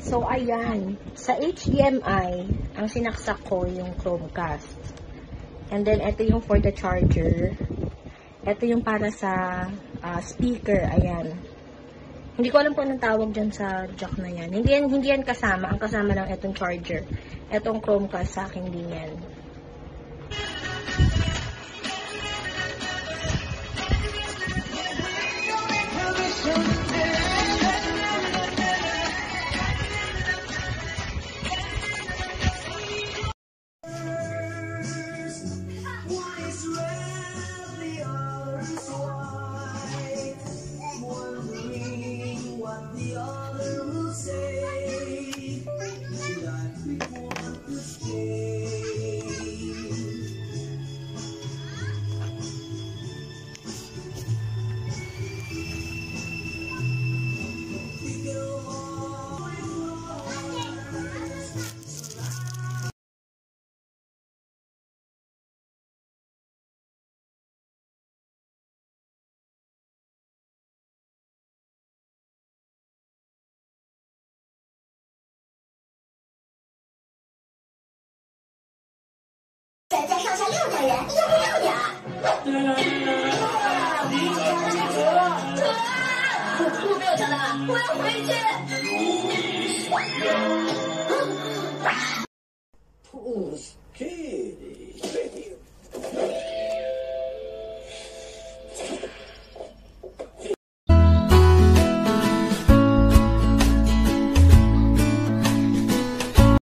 So, ayan. Sa HDMI, ang sinaksak ko yung Chromecast. And then, ito yung for the charger. Ito yung para sa speaker. Ayan. Hindi ko alam kung anong tawag dyan sa jack na yan. Hindi yan kasama. Ang kasama lang itong charger. Itong Chromecast sa akin din yan. 再加上下6个人，要不要呀？我没有抢到，我要回去。